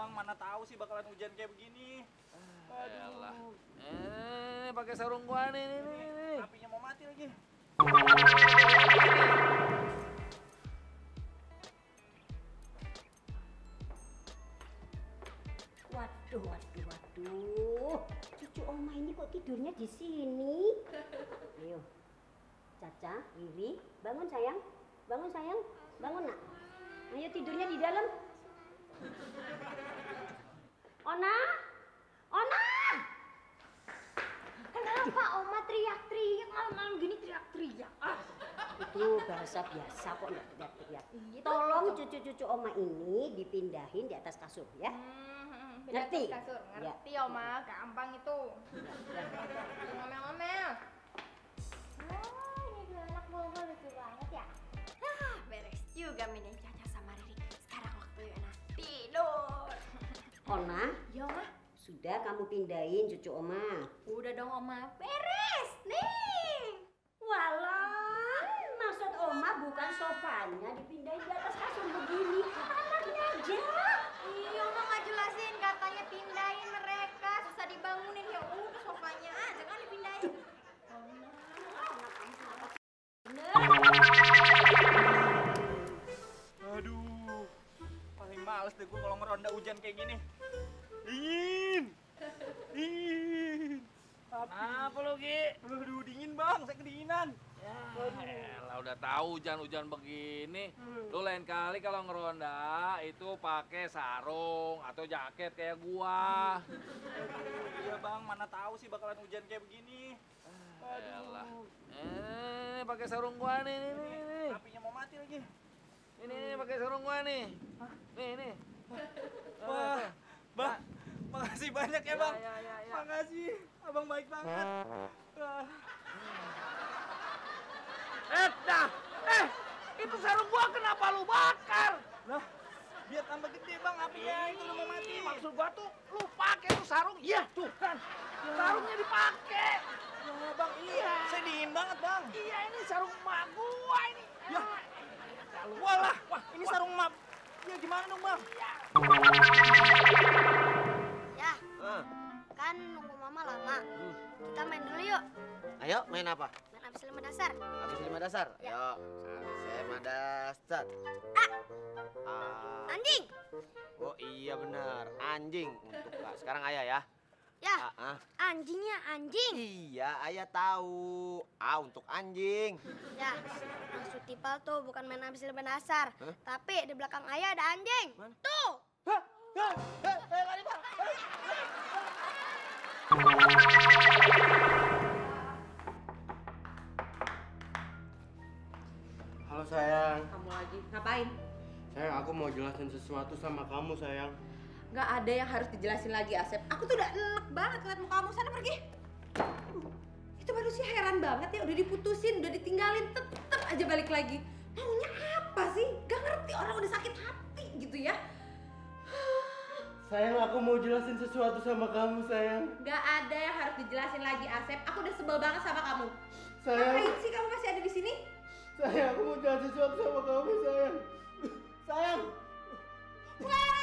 bang, mana tahu sih bakalan hujan kayak begini. Aduh. Pakai sarung gua nih. Apinya mau mati lagi. Waduh. Cucu Oma ini kok tidurnya di sini? Ayo, Caca, Riri, bangun sayang. Bangun nak. Ayo tidurnya di dalam. Ona. Kenapa Oma teriak-teriak malam-malam gini teriak-teriak? Itu bahasa biasa kok, nggak teriak-teriak. Iya, Tolong cucu-cucu Oma ini dipindahin di atas kasur ya. Ngerti? Kasur. Ya. Ngerti Oma, gampang itu. Ngomel-ngomel. Oh, ini dua anak bobo lucu banget ya. Beres juga mainin Caca sama Riri. Sekarang waktunya tidur. Ona, Ya Oma. sudah kamu pindahin cucu Oma. Udah dong Oma, beres nih. Walah, maksud Oma bukan sofanya dipindahin di atas kasur begini. Anaknya aja. Iya Oma nggak jelasin, katanya pindahin mereka, susah dibangunin. Ya udah sofanya aja kan dipindahin. Aduh, paling males deh gue kalau ngeronda hujan kayak gini. Dingin. Apa lo, Gi? Aduh, dingin bang, saya kedinginan. Elah, udah tahu hujan-hujan begini. Lu lain kali kalau ngeronda itu pakai sarung atau jaket kayak gua. Iya bang, mana tahu sih bakalan hujan kayak begini. Elah. Pakai sarung gua nih. Apinya mau mati lagi. Ini pakai sarung gua nih. Nih. Wah, bang, makasih banyak ya bang. Ya. Makasih, abang baik banget. Wah. Itu sarung gua kenapa lu bakar? Lah, biar tambah gede bang apinya, itu udah mau mati. Maksud gua tuh lu pakai tuh sarung. Iya, tuh kan. Sarungnya dipakai. Ya bang, iya. Saya dingin banget bang. Iya, ini sarung emak gua ini. Ya. Wah, ini sarung map. Ya gimana dong bang? Ya, kan nunggu mama lama. Kita main dulu yuk. Ayo, main apa? Main abis 5 dasar. Habis 5 dasar? Ya. Ayo, habis 5 dasar. Anjing. Oh iya benar, anjing untuk Kak. Sekarang ayah ya. Ya, anjingnya anjing. Iya, ayah tahu. Untuk anjing. Ya, maksud Tipal tuh bukan main abis 5 dasar. Tapi di belakang ayah ada anjing. Mana? Tuh. Halo sayang. Kamu lagi ngapain? Sayang, aku mau jelasin sesuatu sama kamu sayang. Nggak ada yang harus dijelasin lagi, Asep. Aku tuh udah enek banget ngeliat muka kamu. Sana pergi. Itu manusia heran banget ya, udah diputusin, udah ditinggalin, tetep aja balik lagi. Maunya apa sih? Gak ngerti, orang udah sakit hati gitu ya. Sayang, aku mau jelasin sesuatu sama kamu sayang. Nggak ada yang harus dijelasin lagi, Asep. Aku udah sebel banget sama kamu. Sayang, Ngapain sih kamu masih ada di sini? sayang, aku mau jelasin sesuatu sama kamu sayang. Sayang. Wah,